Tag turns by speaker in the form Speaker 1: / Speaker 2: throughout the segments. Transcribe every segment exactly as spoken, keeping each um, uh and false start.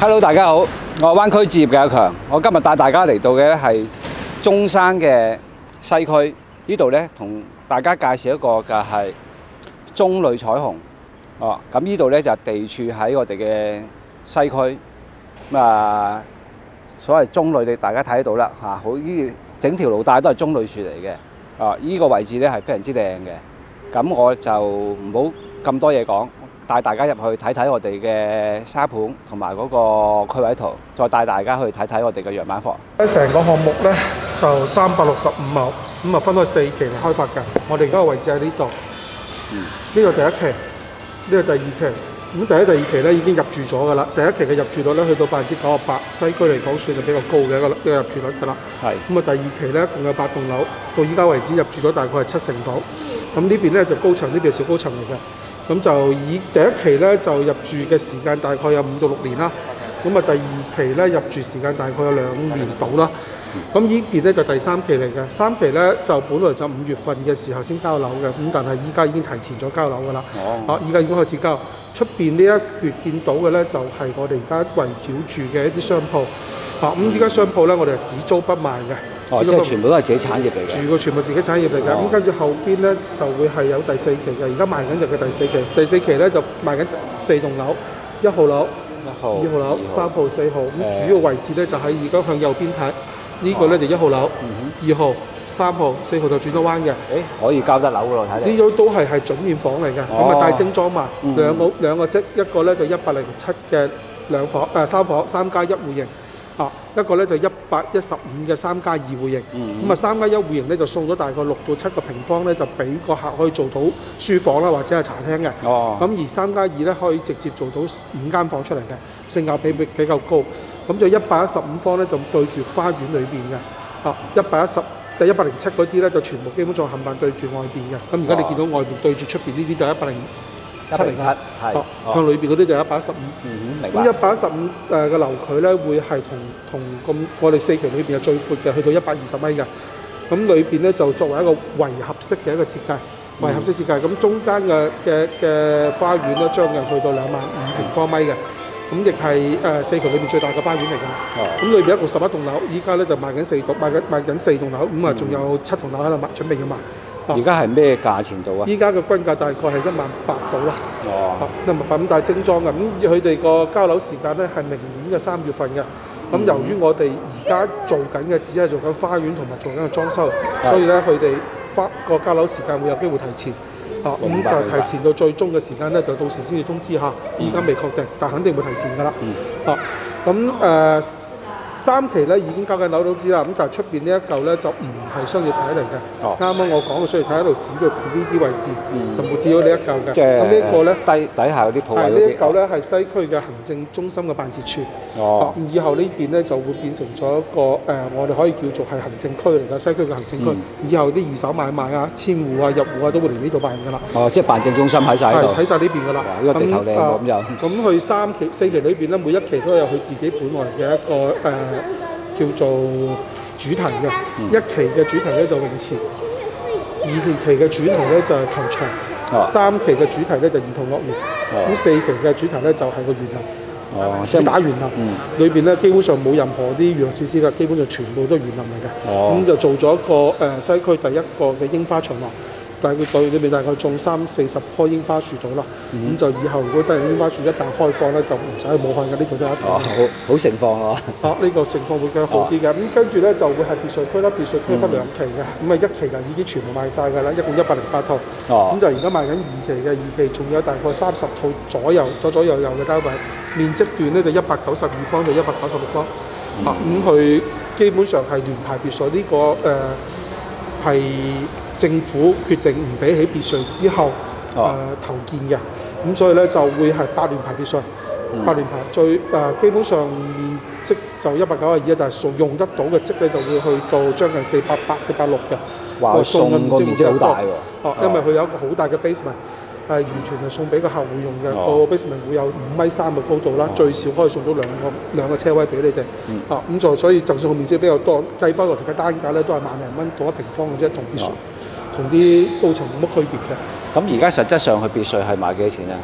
Speaker 1: Hello， 大家好，我係灣區置業嘅阿強。我今日帶大家嚟到嘅咧係中山嘅西區，呢度咧同大家介紹一個嘅係中旅彩虹。哦，咁呢度咧就地處喺我哋嘅西區。咁啊，所謂中旅，你大家睇得到啦嚇，好呢整條路帶都係中旅樹嚟嘅。啊，呢個位置咧係非常之靚嘅。咁我就唔好咁多嘢講。帶大家入去睇睇我哋嘅沙盤同埋嗰個區位圖，再帶大家去睇睇我哋嘅樣板房。
Speaker 2: 咧成個項目咧就三百六十五畝，咁啊分開四期嚟開發嘅。我哋而家個位置喺呢度，呢、嗯、個第一期，呢、這個第二期。咁第一、第二期咧已經入住咗㗎啦。第一期嘅入住率咧去到百分之九十八，西區嚟講算係比較高嘅一個一個入住率㗎啦。係。咁啊第二期咧共有八棟樓，到依家為止入住咗大概係七成度。咁呢邊咧就高層，呢邊係小高層嚟嘅。咁就以第一期咧就入住嘅時間大概有五到六年啦。咁啊第二期咧入住時間大概有兩年到啦。咁呢邊咧就第三期嚟嘅，三期咧就本來就五月份嘅時候先交樓嘅，咁但係依家已經提前咗交樓㗎啦。哦。啊，依家已經開始交。出邊呢一橛見到嘅咧就係我哋而家圍繞住嘅一啲商鋪。啊，咁依家商鋪咧我哋係只租不賣嘅。
Speaker 1: 哦，即係全部都係自己產業嚟嘅。住
Speaker 2: 嘅全部自己產業嚟嘅。咁跟住後邊咧就會係有第四期嘅，而家賣緊就嘅第四期。第四期咧就賣緊四棟樓，一號樓、一號、二號樓、三號、四號。咁主要位置咧就喺而家向右邊睇，呢個咧就一號樓、二號、三號、四號就轉咗彎嘅。誒，
Speaker 1: 可以交得樓㗎咯，睇嚟。
Speaker 2: 呢種都係係準面房嚟嘅，咁啊帶精裝埋，兩個兩個積，一個咧就一百零七嘅兩房誒三房三加一戶型。啊，一個咧就一百一十五嘅三加二戶型，咁啊三加一戶型咧就送咗大概六到七個平方咧，就俾個客可以做到書房啦或者係茶廳嘅。哦，咁而三加二咧可以直接做到五間房出嚟嘅，性價比比比較高。咁就一百一十五方咧就對住花園裏邊嘅，啊一百一十第一百零七嗰啲咧就全部基本上冚唪唥對住外邊嘅。咁而家你見到外邊對住出邊呢啲就一百零七零七，係向裏邊嗰啲就一百一十五。嗯，明白。咁一百一十五誒嘅樓距咧，會係同同咁我哋四期裏邊係最闊嘅，去到一百二十米嘅。咁裏邊咧就作為一個圍合式嘅一個設計，圍合式設計。咁中間嘅嘅嘅花園咧，將近去到兩萬五平方米嘅。咁亦係誒四期裏邊最大嘅花園嚟㗎。咁裏邊一共十一棟樓，依家咧就賣緊四棟，賣緊賣緊四棟樓，咁啊仲有七棟樓喺度賣，準備要賣。
Speaker 1: 而家係咩價錢度啊？
Speaker 2: 依家嘅均價大概係一萬八到啦。哦。一萬八咁，但係精裝嘅，咁佢哋個交樓時間咧係明年嘅三月份嘅。咁、嗯、由於我哋而家做緊嘅只係做緊花園同埋做緊嘅裝修，所以咧佢哋花個交樓時間會有機會提前。啊，咁就提前到最終嘅時間咧，就到時先至通知下。依家未確定，但肯定會提前㗎啦。嗯。啊，咁誒。呃三期咧已經交緊樓都知啦，咁但係出邊呢一嚿咧就唔係商業體嚟嘅。啱啱我講嘅商業體喺度指就指呢啲位置，就冇指到呢一嚿嘅。咁呢一個咧
Speaker 1: 低底下嗰啲鋪位嗰啲。
Speaker 2: 呢一嚿咧係西區嘅行政中心嘅辦事處。哦。以後呢邊咧就會變成咗一個誒，我哋可以叫做係行政區嚟嘅西區嘅行政區。以後啲二手買賣啊、遷戶啊、入戶啊都會嚟呢度辦㗎啦。
Speaker 1: 哦，即係辦證中心喺晒喺度。
Speaker 2: 喺晒呢邊㗎啦。
Speaker 1: 呢個地頭靚喎咁又。
Speaker 2: 咁佢三期、四期裏邊咧，每一期都有佢自己本來嘅一個誒。叫做主題嘅，嗯、一期嘅主題咧就泳池，二期嘅主題咧就係球場，哦、三期嘅主題咧就兒童樂園，咁、哦、四期嘅主題咧就係個園林，哦、主打園林，嗯、裏邊咧基本上冇任何啲娛樂設施㗎，基本上全部都係園林嚟嘅，咁、哦、就做咗一個誒、呃、西區第一個嘅櫻花長廊。但係佢對裏面大概種三四十棵櫻花樹到啦，咁、嗯、就以後如果真係櫻花樹一旦開放咧，就唔使去武漢嘅，呢度都有一棟。哦，好
Speaker 1: 好盛況喎。啊，
Speaker 2: 呢、這個情況會更好啲嘅。咁、哦、跟住咧就會係別墅區啦，別墅區分兩期嘅，咁啊、嗯、一期就已經全部賣晒㗎啦，一共一百零八套。哦。咁就而家賣緊二期嘅，二期仲有大概三十套左右，左左右右嘅單位，面積段咧就一百九十二方到一百九十六方。嗯、啊，咁佢基本上係聯排別墅呢、這個誒係。呃政府決定唔俾起別墅之後，誒、哦呃、投建嘅，咁所以咧就會係八聯排別墅，八聯、嗯、排最誒、呃、基本上面積就一百九十二，但係送用得到嘅積咧就會去到將近四百八、四百六嘅。
Speaker 1: 哇！送嘅面積好大喎。
Speaker 2: 哦，因為佢有一個好大嘅 basement，係完全係送俾個客戶用嘅。哦、個 basement 會有五米三嘅高度啦，哦、最少可以送到兩個兩個車位俾你哋。嗯、啊，咁就所以就算個面積比較多，計翻落嚟嘅單價咧都係萬零蚊到一平方嘅啫，同別墅。哦同啲高層冇乜區別嘅。
Speaker 1: 咁而家實質上去別墅係賣幾多錢啊？
Speaker 2: 咪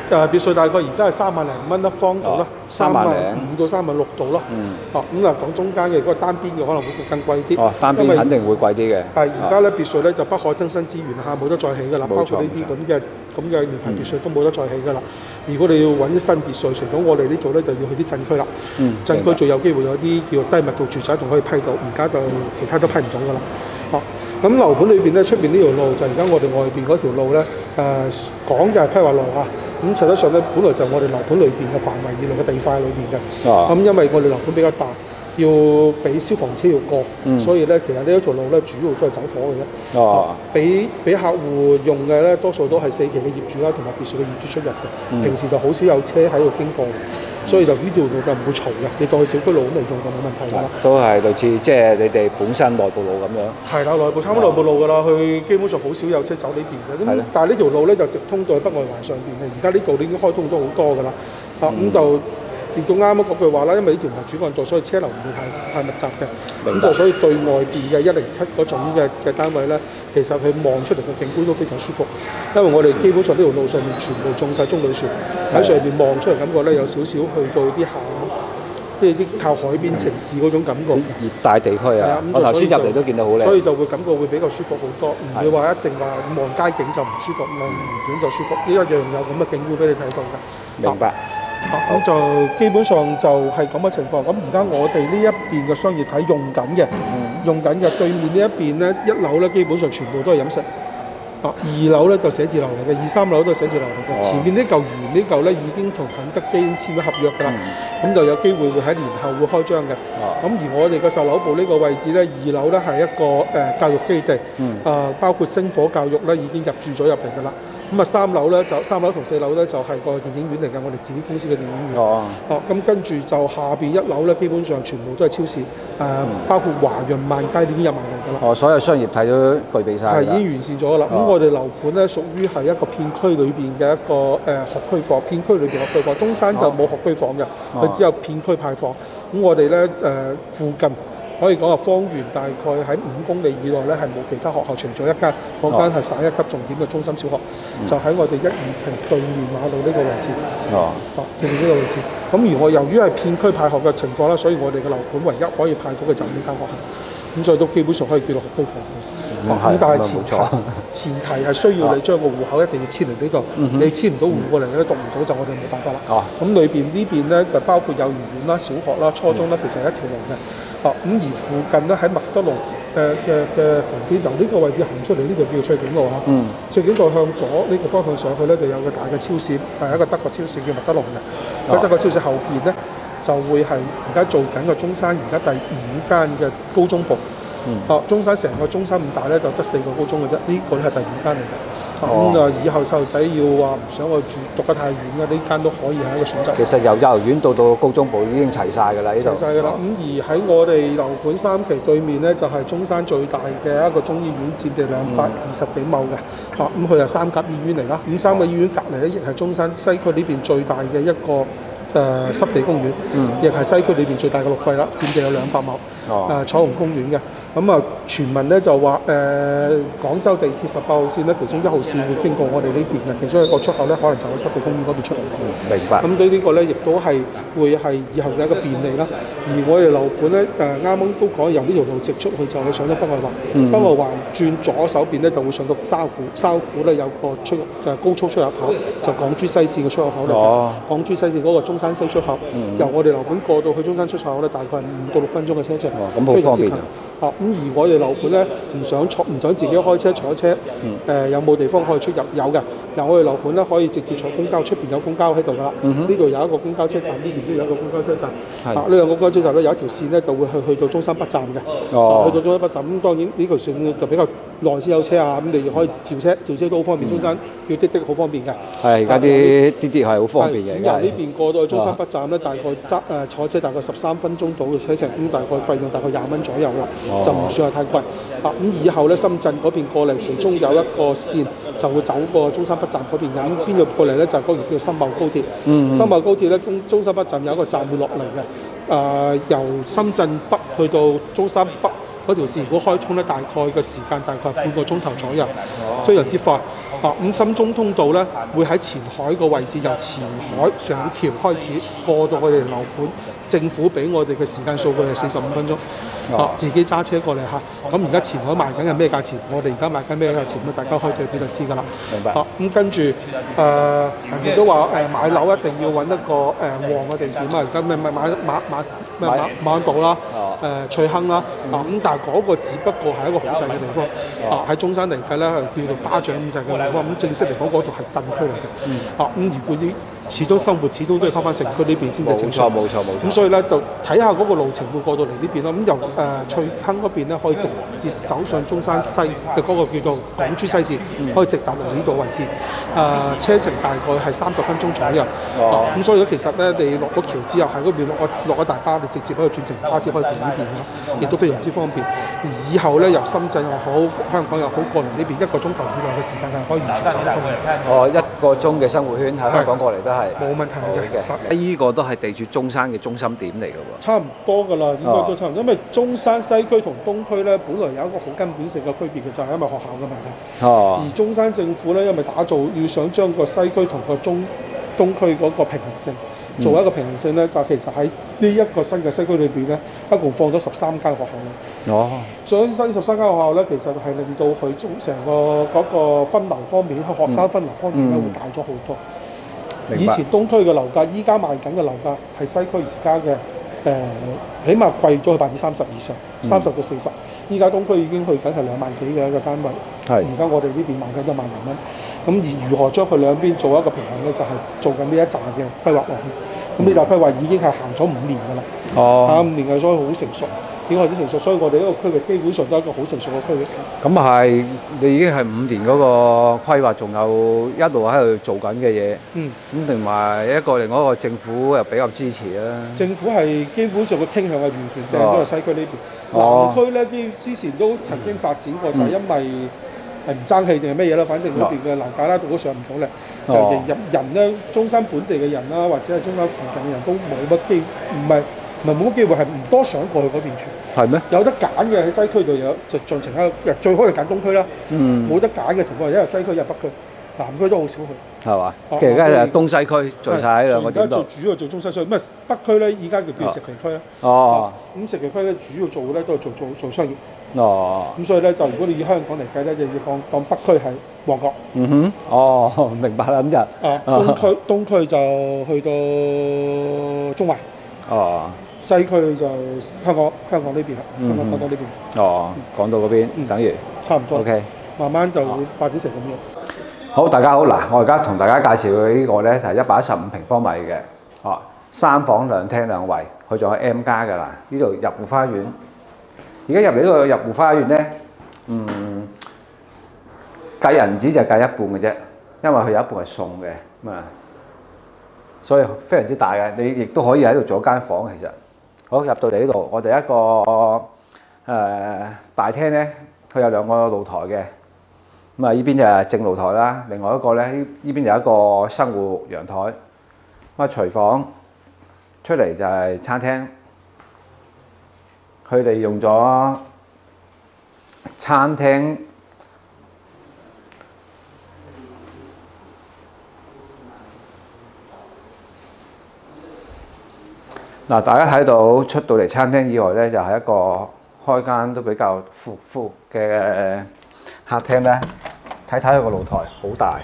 Speaker 2: 誒別墅大概而家係三萬零蚊一方度啦，
Speaker 1: 三萬零
Speaker 2: 五到三萬六度咯。
Speaker 1: 嗯。
Speaker 2: 哦，咁啊講中間嘅，如果單邊嘅可能會更貴啲。
Speaker 1: 哦，單邊肯定會貴啲嘅。
Speaker 2: 係而家咧別墅咧就不可增生資源下冇得再起㗎啦，包括呢啲咁嘅咁嘅原盤別墅都冇得再起㗎啦。如果你要揾啲新別墅，除咗我哋呢度咧，就要去啲鎮區啦。
Speaker 1: 嗯。
Speaker 2: 鎮區最有機會有啲叫低密度住宅仲可以批到，而家就其他都批唔到㗎啦。哦，咁樓盤裏邊咧，出邊呢條路就而家我哋外邊嗰條路咧，誒講嘅係批劃路嚇。咁實際上咧，本來就係我哋樓盤裏邊嘅範圍以內嘅地塊裏邊嘅。咁、哦、因為我哋樓盤比較大，要俾消防車要過，嗯、所以咧其實呢一條路咧主要都係走火嘅啫。哦，俾俾客戶用嘅咧，多數都係四期嘅業主啦，同埋別墅嘅業主出入嘅。嗯、平時就好少有車喺度經過。所以就呢條路就唔會嘈嘅，你當佢小區路咁嚟用就冇問題㗎啦。
Speaker 1: 都係類似即係你哋本身內部路咁樣。係
Speaker 2: 啦，內部差唔多內部路㗎啦，佢基本上好少有車走呢邊嘅。咁但係呢條路咧就直通到去北外環上邊嘅，而家呢度已經開通咗好多㗎啦。啊咁、嗯、就亦都啱啱嗰句話啦，因為呢條唔係主幹道，所以車流唔會太太密集嘅。咁就所以對外邊嘅一零七嗰種嘅嘅單位咧，其實佢望出嚟嘅景觀都非常舒服。因為我哋基本上呢條路上面全部種晒棕櫚樹，喺上面望出嚟感覺咧有少少去到啲下，即係啲靠海邊城市嗰種感覺。熱帶地區啊！我頭先入嚟都見到好靚。所以就會感覺會比較舒服好多，唔會話一定話望街景就唔舒服，望園景就舒服。呢一樣有咁嘅景觀俾你睇到㗎。
Speaker 1: 明白。
Speaker 2: 咁、啊、就基本上就係咁嘅情況。咁而家我哋呢一邊嘅商業體用緊嘅，嗯、用緊嘅對面呢一邊咧，一樓咧基本上全部都係飲食。啊，二樓咧就寫字樓嚟嘅，二三樓都係寫字樓嚟嘅。哦、前面呢嚿圓呢嚿咧已經同肯德基簽咗合約㗎啦，咁、嗯、就有機會會喺年後會開張嘅。咁、哦、而我哋嘅售樓部呢個位置咧，二樓咧係一個誒、呃、教育基地，嗯、啊包括星火教育咧已經入駐咗入嚟㗎啦。咁啊三樓咧就三樓同四樓咧就係、是、個電影院嚟嘅，我哋自己公司嘅電影院。哦。哦、啊，咁跟住就下邊一樓咧，基本上全部都係超市，誒、呃嗯、包括華潤萬佳已經入埋嚟㗎啦。哦，所有商業體都具備晒。係已經完善咗㗎啦。咁、哦、我哋樓盤咧屬於係一個片區裏邊嘅一個誒、呃、學區房，片區裏邊學區房。中山就冇學區房嘅，佢、哦、只有片區派房。咁我哋咧誒附近。可以講話方圓大概喺五公里以內咧，係冇其他學校，除咗一間，嗰間係省一級重點嘅中心小學，嗯、就喺我哋一二期對面馬路呢個位置。哦，哦，對面呢個位置。咁而我由於係片區派學嘅情況啦，所以我哋嘅樓盤唯一可以派到嘅就係呢間學校。咁所以都基本上可以叫落學區房。咁、嗯、但係前提前提係需要你將個戶口一定要遷嚟呢度，嗯、你遷唔到戶過嚟咧讀唔到就我哋冇辦法啦。哦，咁裏邊呢邊咧就包括幼兒園啦、小學啦、初中啦，其實係一條龍嘅。哦，咁而附近咧喺麥德龍嘅嘅嘅旁邊，由呢個位置行出嚟，呢度叫翠景路嚇。嗯。翠景路向左呢個方向上去咧，就有個大嘅超市，係一個德國超市叫麥德龍嘅。咁、哦、德國超市後邊咧就會係而家做緊嘅中山而家第五間嘅高中部。嗯。哦，中山成個中山咁大咧，就得四個高中嘅啫，呢、這個咧係第五間嚟嘅。咁啊、哦，以後細路仔要話唔想去住讀得太遠嘅，呢間都可以係一個選擇。其實由幼兒園到到高中部已經齊晒㗎啦，呢度。齊曬㗎啦。咁、哦、而喺我哋樓盤三期對面咧，就係、是、中山最大嘅一個中醫院，佔地兩百二十幾畝嘅。嗯、啊，咁佢係三甲醫院嚟啦。咁三甲醫院隔離咧，亦係中山西區呢邊最大嘅一個誒、呃、濕地公園，亦係、嗯、西區裏邊最大嘅綠肺啦，佔地有兩百畝。哦。誒、呃、彩虹公園嘅。咁啊，傳聞咧就話誒、呃、廣州地鐵十八號線咧，其中一號線會經過我哋呢邊嘅，其中一個出口咧，可能就喺濕地公園嗰邊出嚟。嗯，明白。咁對呢個咧，亦都係會係以後嘅一個便利啦。而我哋樓盤咧誒啱啱都講，由呢條路直出去就係上咗北外環，嗯、北外環轉左手邊咧就會上到沙湖，沙湖咧有個出誒高速出入口，就港珠西線嘅出入口嚟嘅。哦。港珠西線嗰個中山西出口，嗯、由我哋樓盤過到去中山出口咧，大概係五到六分鐘嘅車程。哦，咁好方便。啊，咁而我哋樓盤咧唔想坐，唔想自己開車坐車，誒、嗯呃、有冇地方可以出入？有嘅。嗱，我哋樓盤咧可以直接坐公交，出邊有公交喺度㗎啦。呢度、嗯、哼有一個公交車站，呢邊都有一個公交車站。係是。啊，呢兩個公交車站咧有一條線咧就會去去到中山北站嘅。哦、啊。去到中山北站，咁當然呢條線就比較耐先有車啊，咁你可以召車，召車都好方便。中山叫滴滴好方便嘅。係，而家啲滴滴係好方便嘅。咁由呢邊過到去中山北站咧，大概揸誒坐車大概十三分鐘到嘅車程，咁大概費用大概廿蚊左右啦。哦、就唔算係太貴，啊咁以後咧深圳嗰邊過嚟，其中有一個線就會走過中山北站嗰邊嘅，咁邊度過嚟咧就係嗰條叫深茂高鐵。嗯，嗯。深茂高鐵咧，中中山北站有一個站會落嚟嘅，誒、呃、由深圳北去到中山北嗰條線如果開通咧，大概嘅時間大概係半個鐘頭左右，非常之快。啊，咁深中通道咧會喺前海個位置，由前海上橋開始過到我哋樓盤，政府俾我哋嘅時間數據係四十五分鐘。啊，自己揸車過嚟嚇。咁而家前海賣緊係咩價錢？我哋而家賣緊咩價錢？咁大家可以對比就知㗎啦。
Speaker 1: 明白。
Speaker 2: 啊，咁跟住誒，人哋都話誒買樓一定要揾一個誒旺嘅地點啊！而家咩咩馬馬馬咩馬馬鞍道啦，誒翠亨啦，啊咁但係嗰個只不過係一個好細嘅地方。啊，喺中山嚟計咧係叫做巴掌咁細嘅地方。咁正式嚟講，嗰度係鎮區嚟嘅。啊，咁如果啲始終生活始終都要翻返城區呢邊先至正常。
Speaker 1: 冇錯冇錯冇錯。咁
Speaker 2: 所以咧就睇下嗰個路程會過到嚟呢邊咯。咁由誒翠亨嗰邊咧可以直接走上中山西嘅嗰個叫做港珠西線，可以直達嚟呢度位置。誒車程大概係三十分鐘左右。哦。咁所以咧其實咧你落咗橋之後喺嗰邊落個落咗大巴，你直接可以轉乘巴士可以到呢邊嘅，亦都非常之方便。以後咧由深圳又好，香港又好過嚟呢邊一個鐘頭以內嘅時間係可以完全走通嘅。
Speaker 1: 哦，一個鐘嘅生活圈喺香港過嚟都係
Speaker 2: 冇問題嘅。
Speaker 1: 呢個都係地處中山嘅中心點嚟㗎喎。
Speaker 2: 差唔多㗎啦，應該都差唔多，因為中山西區同東區咧，本來有一個好根本性嘅區別嘅，就係、是、因為學校嘅問題。哦。而中山政府咧，因為打造要想將個西區同個中東區嗰個平衡性做一個平衡性咧，但、嗯、其實喺呢一個新嘅西區裏邊咧，一共放咗十三間學校啦。哦。所以新十三間學校咧，其實係令到佢中成個嗰個分流方面，學生分流方面咧、嗯、會大咗好多。以前東區嘅樓價，依家賣緊嘅樓價係西區而家嘅誒，起碼貴咗佢百分之三十以上，三十到四十。依家東區已經去緊係兩萬幾嘅一個單位，係而家我哋呢邊賣緊一萬零蚊。咁而如何將佢兩邊做一個平衡咧，就係、是、做緊呢一紮嘅規劃落去。咁呢紮規劃已經係行咗五年㗎啦，哦，行五年嘅，所以好成熟。點解好成熟？所以我哋呢個區域基本上都係一個好成熟嘅區域。
Speaker 1: 咁係你已經係五年嗰個規劃，仲有一路喺度做緊嘅嘢。嗯。咁同埋一個另外一個政府又比較支持啦。政府係基本上嘅傾向係完全掟咗喺西區呢邊。南區咧啲之前都曾經發展過，但係因為係唔爭氣定係咩嘢啦，反正嗰邊嘅樓價咧都上唔到嚟。哦。人人咧，中山本地嘅人啦，或者係中山附近嘅人都冇乜機，唔係。唔係冇乜機會，係唔多想過去嗰邊住。係咩？有得揀嘅喺西區度有，就盡情喺度。最好係揀東區啦。嗯。冇得揀嘅情況，因為西區有北區，南區都好少去。係嘛？其實而家就東西區聚曬喺兩個點度。而家做主要做中西區，咁啊北區咧，依家叫叫石岐區啦。哦。咁石岐區咧，主要做咧都係做做做商業。哦。咁所以咧，就如果你以香港嚟計咧，就要當當北區係旺角。嗯哼。哦，明白啦，咁就。啊，東區東區就去到中環。哦。西區就香港香港呢邊啦，香港港島呢邊。哦，港島嗰邊，嗯、等於差唔多。OK，慢慢就會發展成咁樣。好，大家好，嗱，我而家同大家介紹嘅呢個咧係一百一十五平方米嘅，哦，三房兩廳兩衛，佢仲有 M 加㗎啦。呢度入戶花園，而家入嚟呢個入戶花園咧，嗯，計銀紙就計一半嘅啫，因為佢有一半係送嘅，咁啊，所以非常之大嘅。你亦都可以喺度做一間房，其實。好，入到嚟呢度，我哋一個誒、呃、大廳咧，佢有兩個露台嘅。咁啊，呢邊就係正露台啦。另外一個咧，呢呢邊有一個生活陽台。咁啊，廚房出嚟就係餐廳。佢哋用咗餐廳嗱，大家睇到出到嚟餐廳以外咧，就係、是、一個開間都比較闊闊嘅客廳咧。睇睇佢個露台好大，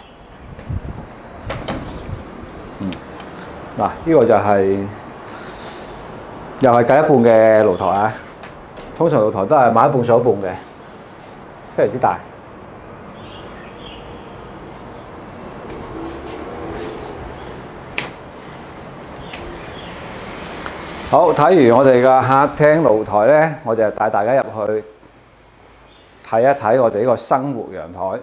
Speaker 1: 嗯，嗱，呢、這個就係、是、又係計一半嘅露台啊。通常露台都係買一半上一半嘅，非常之大。好，睇完我哋嘅客廳露台咧，我就帶大家入去睇一睇我哋呢個生活陽台。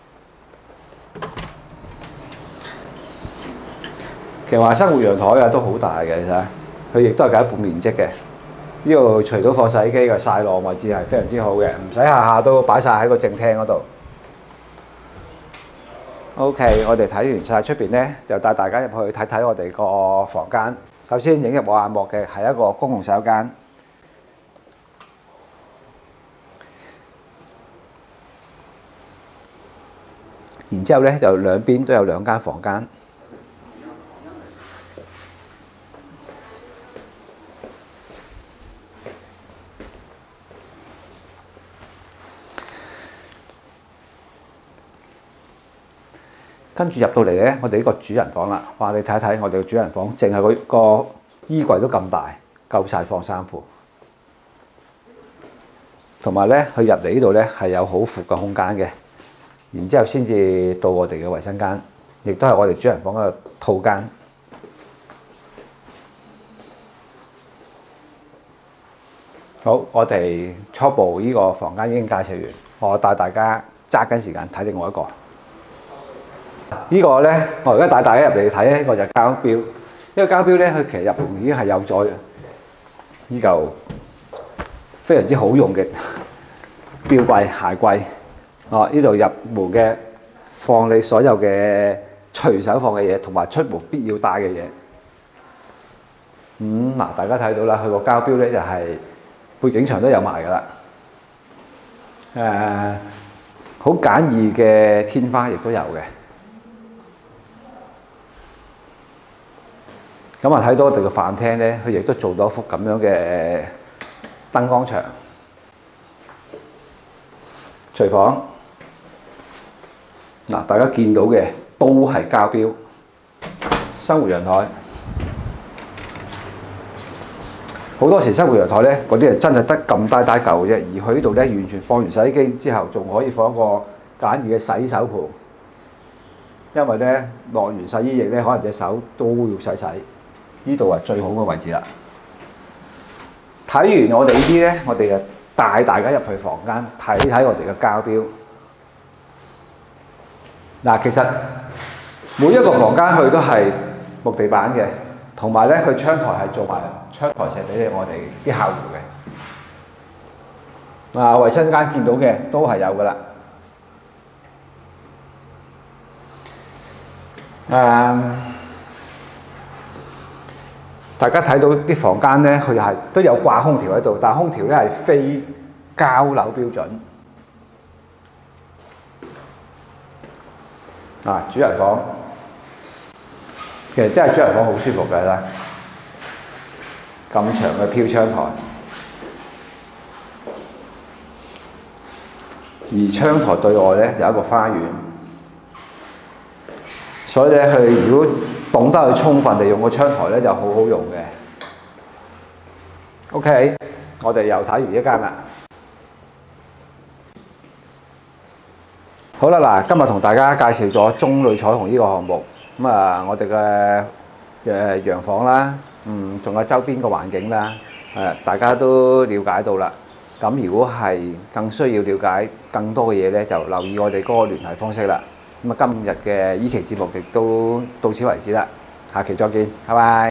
Speaker 1: 其實話生活陽台啊都好大嘅，其實佢亦都係計一半面積嘅。呢度除咗放洗衣機嘅曬浪位置係非常之好嘅，唔使下下都擺晒喺個正廳嗰度。OK， 我哋睇完晒出邊咧，就帶大家入去睇睇我哋個房間。首先影入我眼幕嘅係一個公共洗手間。 然之後咧就兩邊都有兩間房間。跟住入到嚟咧，我哋呢個主人房啦。哇！你睇一睇我哋個主人房，淨係佢個衣櫃都咁大，夠晒放衫褲。同埋咧，佢入嚟呢度咧係有好闊嘅空間嘅。然之後先至到我哋嘅衞生間，亦都係我哋主人房嘅套間。好，我哋初步呢個房間已經介紹完，我帶大家揸緊時間睇另外一個。呢個咧，我而家帶大家入嚟睇咧，呢個就係膠錶。呢個膠錶咧，佢其實入門已經係有咗呢嚿非常之好用嘅錶櫃、鞋櫃。哦，呢度入門嘅放你所有嘅隨手放嘅嘢，同埋出門必要帶嘅嘢。咁嗱，大家睇到啦，佢個膠錶咧就係背景牆都有埋㗎啦。誒，好簡易嘅天花亦都有嘅。咁啊，睇到我哋嘅飯廳咧，佢亦都做到一幅咁樣嘅燈光牆。廚房嗱，大家見到嘅都係膠錶。生活陽台好多時生活陽台咧，嗰啲係真係得咁大大嚿嘅啫，而佢呢度咧完全放完洗衣機之後，仲可以放一個簡易嘅洗手盆。因為咧落完洗衣液咧，可能隻手都要洗洗。呢度係最好嘅位置啦。睇完我哋呢啲咧，我哋就帶大家入去房間睇睇我哋嘅膠錶。嗱，其實每一個房間佢都係木地板嘅，同埋咧佢窗台係做埋窗台石俾我哋啲客戶嘅。啊，衞生間見到嘅都係有噶啦。誒。大家睇到啲房間咧，佢係都有掛空調喺度，但係空調咧係非交樓標準。啊，主人房其實真係主人房好舒服嘅啦，咁長嘅飄窗台，而窗台對外咧有一個花園，所以咧佢如果懂得去充分地用個窗台咧，就好好用嘅。OK， 我哋又睇完一間啦。好啦，嗱，今日同大家介紹咗中旅彩虹呢個項目。咁啊，我哋嘅誒洋房啦，嗯，仲有周邊嘅環境啦，誒，大家都了解到啦。咁如果係更需要了解更多嘅嘢咧，就留意我哋嗰個聯繫方式啦。咁啊，今日嘅依期節目亦都到此為止啦，下期再見，拜拜。